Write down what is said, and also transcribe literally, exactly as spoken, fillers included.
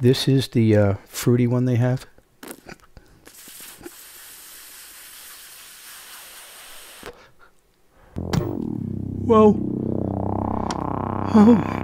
This is the uh, fruity one they have. Whoa. Oh.